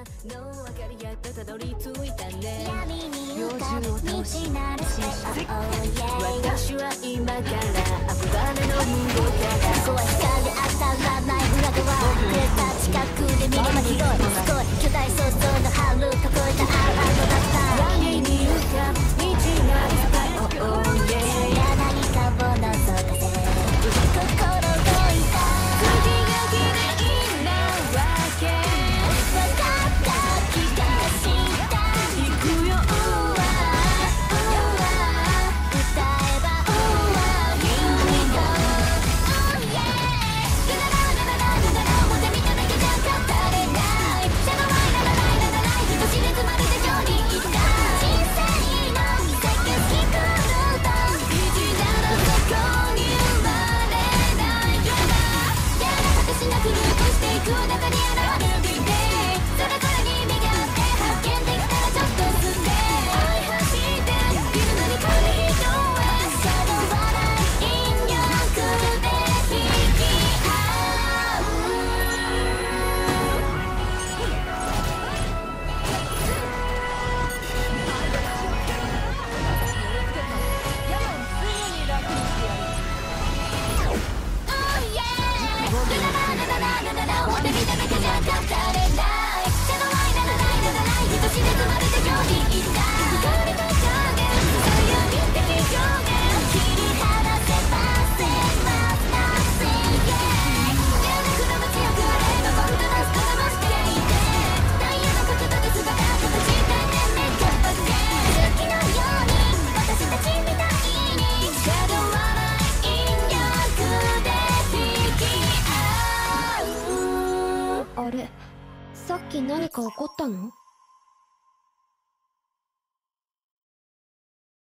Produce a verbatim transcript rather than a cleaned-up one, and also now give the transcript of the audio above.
猟銃を倒し私は今から憧れのムードからここは光で当たらない裏側くれた近くで見れば広いすごい巨大想像の春囲えたアートだった何に浮かぶ道が深い Oh yeah 何かを覗かせ心動いた次が綺麗なわけ分かった気がした行くよあれ、さっき何か起こったの？